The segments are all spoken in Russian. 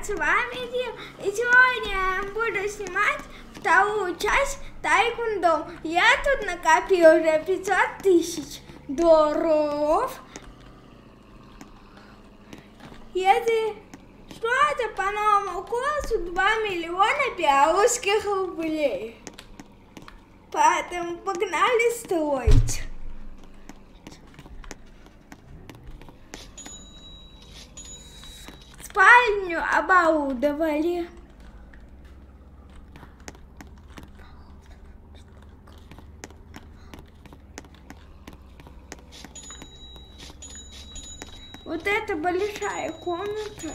с вами Дим, и сегодня я буду снимать вторую часть Тайкундо. Я тут накопил уже 500 тысяч долларов. Если что, это по новому курсу 2 миллиона белорусских рублей. Поэтому погнали строить. Спальню оборудовали. Вот это большая комната.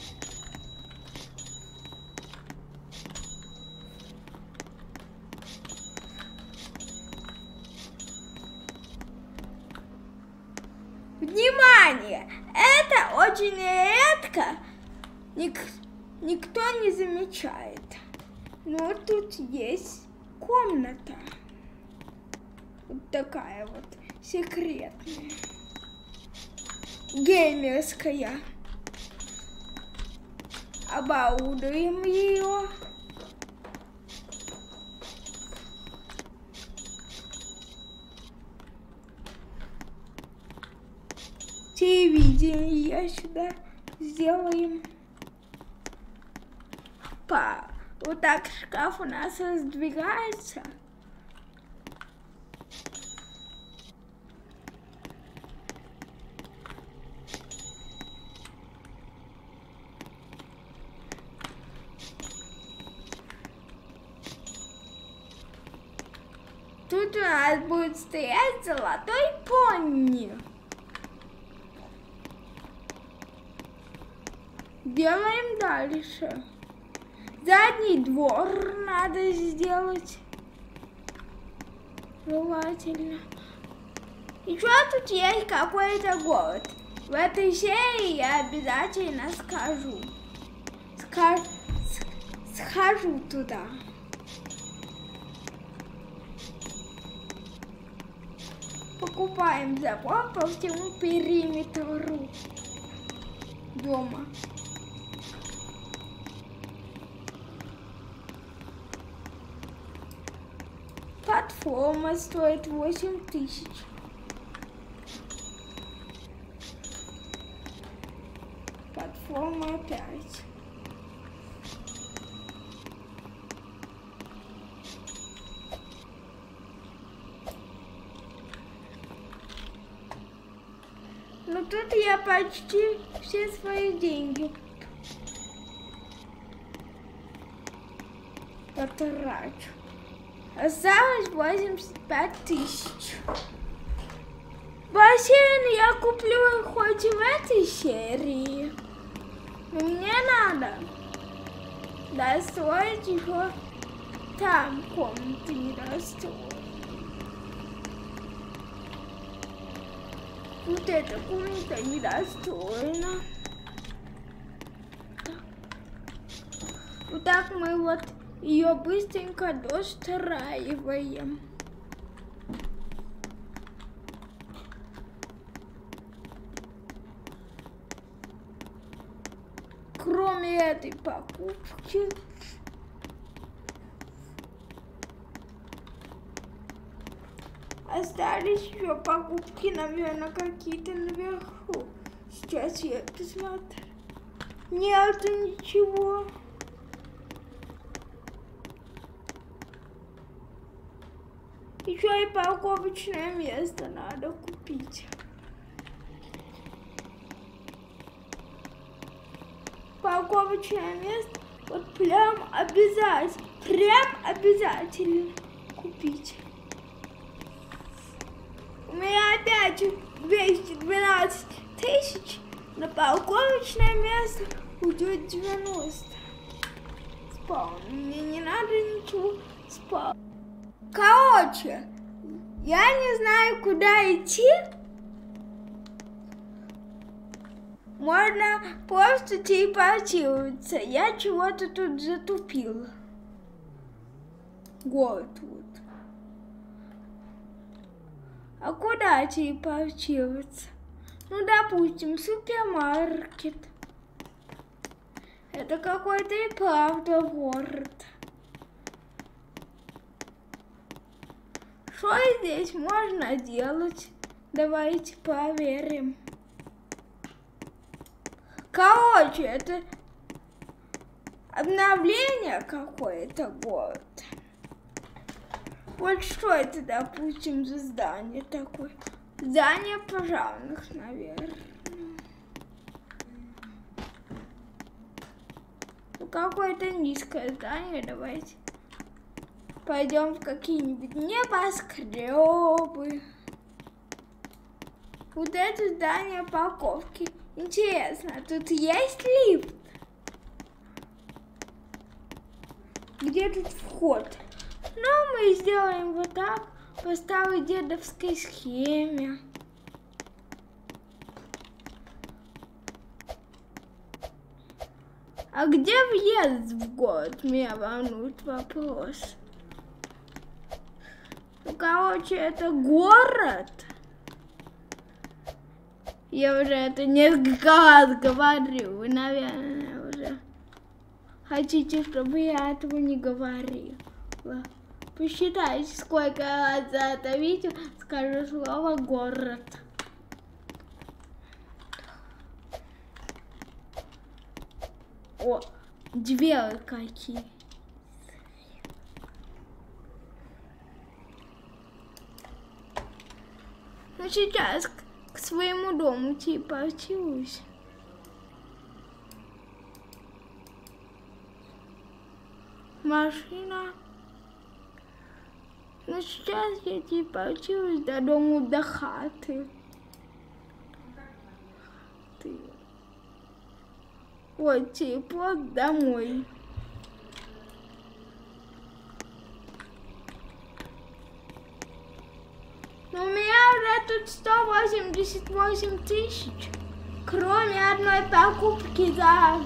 Внимание! Это очень редко никто не замечает. Но тут есть комната. Вот такая вот секретная. Геймерская. Оборудуем ее. Телевидение сюда сделаем. Вот так шкаф у нас раздвигается. Тут у нас будет стоять золотой пони. Делаем дальше. Задний двор надо сделать. Желательно. Еще тут есть какой-то город. В этой серии я обязательно скажу. Схожу туда. Покупаем забор по всему периметру дома. Платформа стоит 8000. Платформа опять. Но тут я почти все свои деньги потрачу. Осталось 85 тысяч. Бассейн я куплю хоть и в этой серии. Но мне надо достроить еще там комнаты не достроить. Вот эта комната не достроена. Вот так мы вот ее быстренько достраиваем. Кроме этой покупки, остались еще покупки, наверное, какие-то наверху. Сейчас я посмотрю. Нету ничего. Еще и парковочное место надо купить. Парковочное место вот прям обязательно купить. У меня опять 212 тысяч, на парковочное место уйдет 90. Спаун. Мне не надо ничего спаун. Короче, я не знаю, куда идти. Можно просто телепортироваться. Я чего-то тут затупила. Город вот. А куда телепортироваться? Ну, допустим, супермаркет. Это какой-то и правда город. Что здесь можно делать? Давайте проверим. Короче, это обновление какое-то город. Вот что это, допустим, за здание такое? Здание пожарных, наверное. Ну, какое-то низкое здание, давайте. Пойдем в какие-нибудь небоскребы. Вот это здание парковки. Интересно, тут есть лифт? Где тут вход? Ну, мы сделаем вот так, по старой дедовской схеме. А где въезд в город? Меня волнует вопрос. Ну, короче, это город. Я уже это несколько раз говорю. Вы, наверное, уже хотите, чтобы я этого не говорила. Посчитайте, сколько раз за это видео скажу слово город. О, двери какие. Ну, сейчас к своему дому телепортируюсь. Машина. Ну, сейчас я телепортируюсь до дому, до хаты. Вот телепорт домой. Но у меня уже тут 188 тысяч, кроме одной покупки за...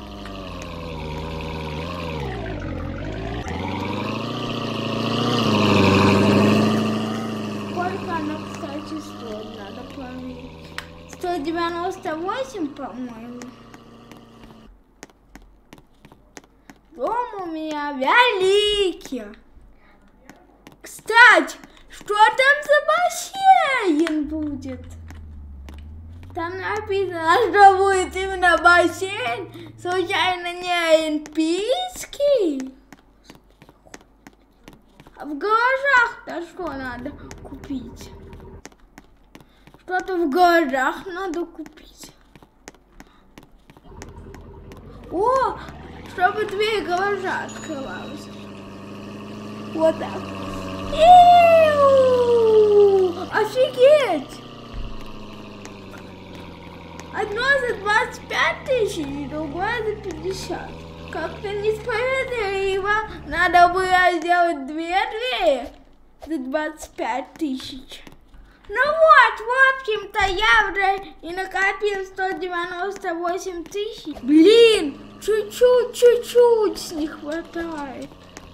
Сколько она, кстати, стоит, надо проверить. 198, по-моему. Дом у меня великий. Кстати, что там за бассейн будет? Там написано, что будет именно бассейн. Случайно не олимпийский? А в гаражах-то что надо купить? Что-то в гаражах надо купить. О! Чтобы дверь гаража открывалась. Вот так. Офигеть! Одно за 25 тысяч, другое за 50. Как-то несправедливо. Надо было сделать две двери за 25 тысяч. Ну вот, в общем-то, я уже и накопил 198 тысяч. Блин, чуть-чуть не хватает.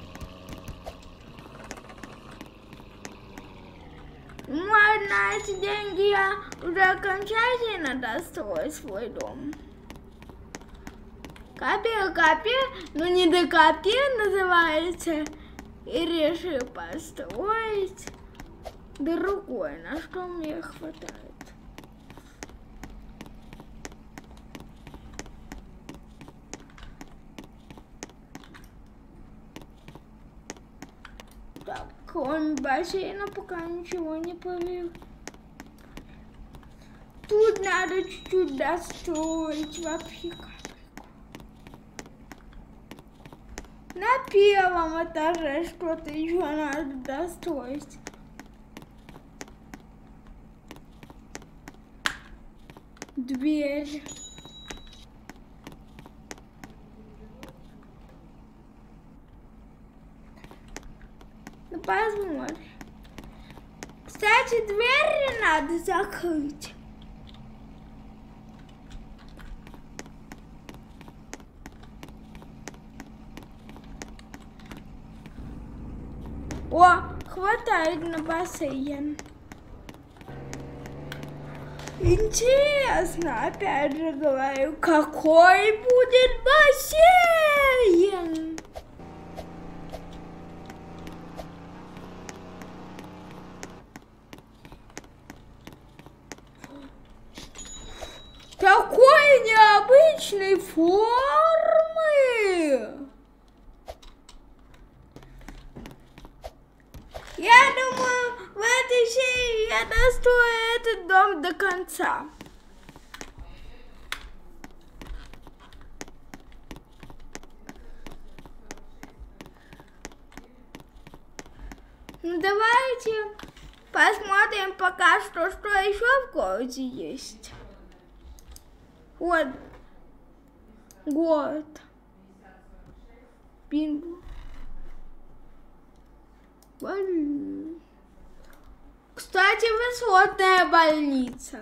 Может, на эти деньги я уже окончательно дострою свой дом. Копил, но не докопил, называется, и решил построить другое, на что мне хватает. Так, кроме бассейна пока ничего не поверю. Тут надо чуть-чуть достроить вообще капельку. На первом этаже что-то еще надо достроить. Дверь. Ну, посмотрим. Кстати, двери надо закрыть. О, хватает на бассейн. Интересно, опять же говорю, какой будет бассейн? формы. Я думаю, в этой серии я дострою этот дом до конца. Ну давайте посмотрим пока что еще в городе есть. Вот город. Бинго. Кстати, высотная больница.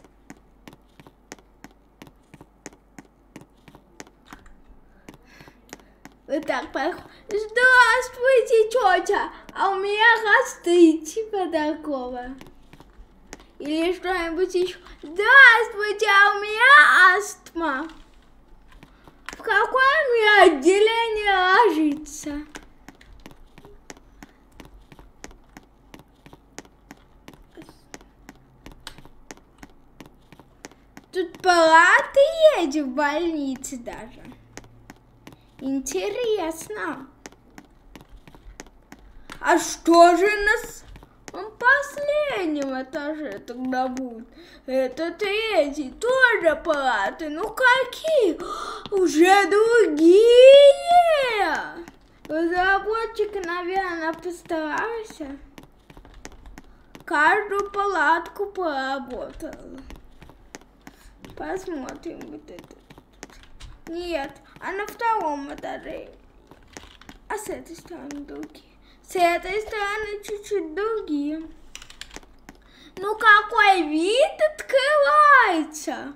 Вот так подходит. Здравствуйте, тетя, а у меня гастрит, типа такого. Или что-нибудь еще. Здравствуйте, а у меня астма. В какое мне отделение ложиться? Тут палаты есть в больнице даже. Интересно. А что же на последнем этаже тогда будет? Это третий, тоже палаты. Ну какие? Уже другие. Разработчик, наверное, постарался. Каждую палатку поработал. Посмотрим вот это. Нет, а на втором этаже. А с этой стороны другие. С этой стороны чуть-чуть другие. Ну какой вид открывается?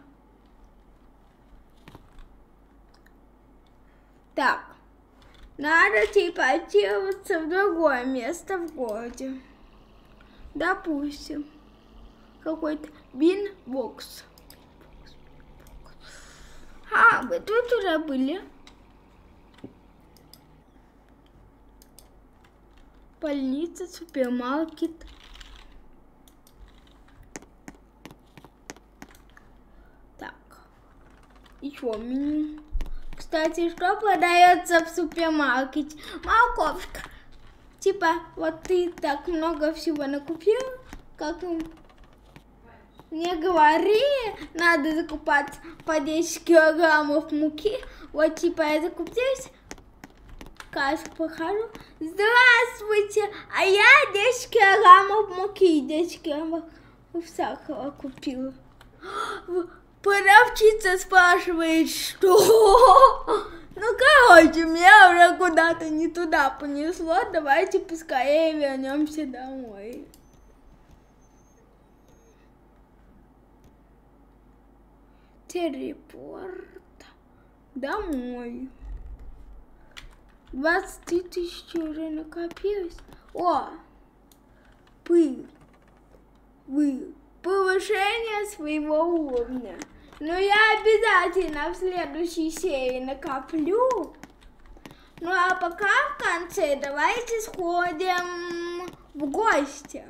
Так, надо телепортироваться в другое место в городе. Допустим, какой-то бинбокс. А, вы тут уже были? Больница, супермаркет. Так, еще меню. Кстати, что продается в супермаркете? Морковка. Типа, вот ты так много всего накупил, как мне говорили, надо закупать по 10 килограммов муки. Вот типа я закупилась, кассу похожу. Здравствуйте, а я 10 килограммов муки, 10 килограммов сахара купила. Продавщица спрашивает, что? Ну, короче, меня уже куда-то не туда понесло. Давайте поскорее вернемся домой. Телепорт домой. 23 тысячи уже накопилось. О! Повышение своего уровня. Но я обязательно в следующей серии накоплю. Ну а пока в конце давайте сходим в гости.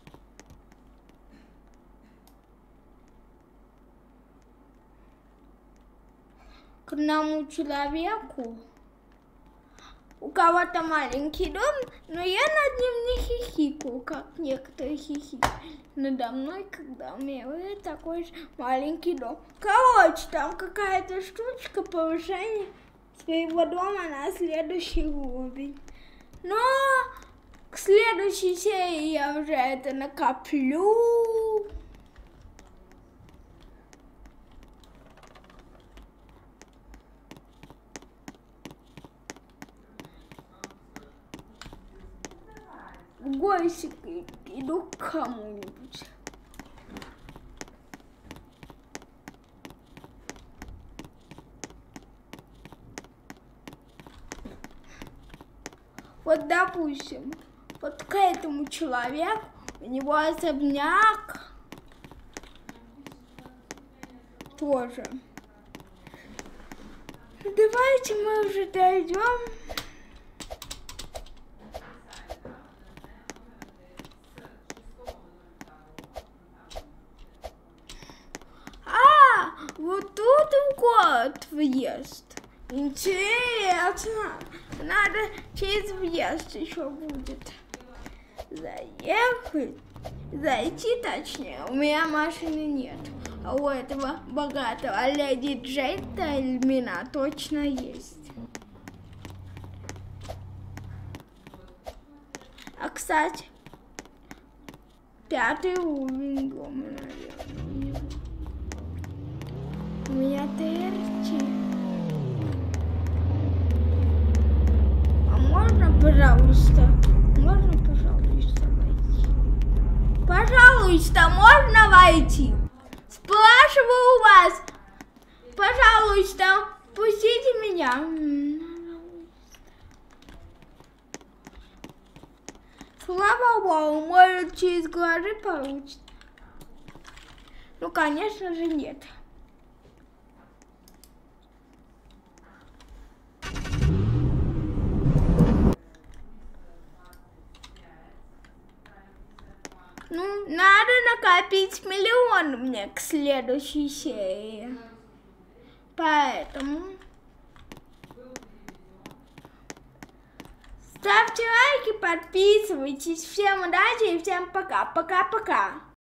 К одному человеку. У кого-то маленький дом, но я над ним не хихикаю, как некоторые хихикали надо мной, когда у меня такой же маленький дом. Короче, там какая-то штучка повышения своего дома на следующий уровень. Но к следующей серии я уже это накоплю. В гости иду к кому-нибудь. Вот допустим, вот к этому человеку, у него особняк тоже. Давайте мы уже дойдем. Вот тут город въезд. Интересно. Надо через въезд еще будет заехать. Зайти точнее. У меня машины нет. А у этого богатого леди джентльмена точно есть. А кстати, 5-й уровень дома, наверное. У меня ТРТ. А можно, пожалуйста? Можно, пожалуйста, войти? Пожалуйста, можно войти? Спрашиваю вас. Пожалуйста, пустите меня. Слава Богу, может, через гаражи получится. Ну, конечно же, нет. Ну, надо накопить 1 миллион мне к следующей серии. Поэтому ставьте лайки, подписывайтесь. Всем удачи и всем пока. Пока-пока.